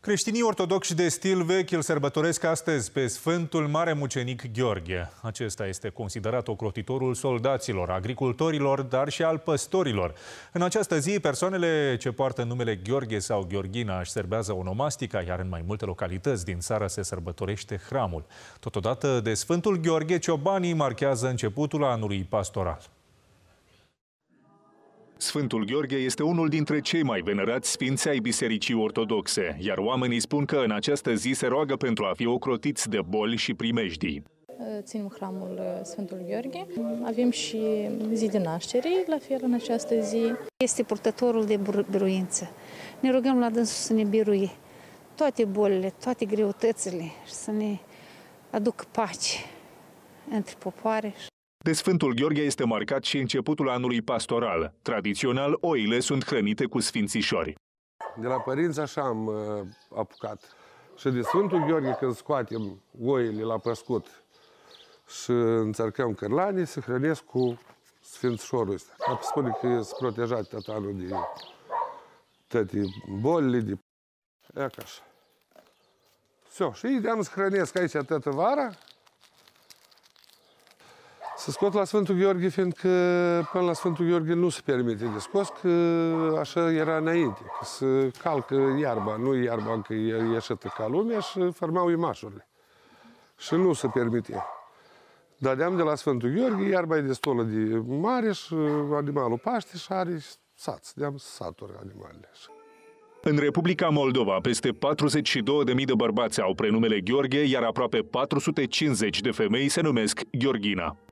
Creștinii ortodoxi de stil vechi îl sărbătoresc astăzi pe Sfântul Mare Mucenic Gheorghe. Acesta este considerat ocrotitorul soldaților, agricultorilor, dar și al păstorilor. În această zi, persoanele ce poartă numele Gheorghe sau Gheorghina își serbează onomastica, iar în mai multe localități din țară se sărbătorește hramul. Totodată, de Sfântul Gheorghe, ciobanii marchează începutul anului pastoral. Sfântul Gheorghe este unul dintre cei mai venerați sfinți ai Bisericii Ortodoxe, iar oamenii spun că în această zi se roagă pentru a fi ocrotiți de boli și primejdii. Ținem hramul Sfântul Gheorghe, avem și zi de naștere, la fel în această zi. Este purtătorul de biruință. Ne rugăm la dânsul să ne biruie toate bolile, toate greutățile și să ne aducă pace între popoare. De Sfântul Gheorghe este marcat și începutul anului pastoral. Tradițional, oile sunt hrănite cu sfințișori. De la părinți așa am apucat. Și de Sfântul Gheorghe, când scoatem oile la păscut și înțărcăm cârlanii, se hrănesc cu sfințișorul ăsta. Ca spune că este protejat tatanul de toate bolile. Ia ca așa. Și ideam să hrănesc aici toată vara. Să scot la Sfântul Gheorghe, fiindcă până la Sfântul Gheorghe nu se permite de scos, că așa era înainte, că se calcă iarba, nu iarba încă e ieșită ca lumea și formau imașurile. Și nu se permite. Dădeam de la Sfântul Gheorghe, iarba e destulă de mare și animalul paște și are sați, deam saturi animalele. În Republica Moldova, peste 42.000 de bărbați au prenumele Gheorghe, iar aproape 450 de femei se numesc Gheorghina.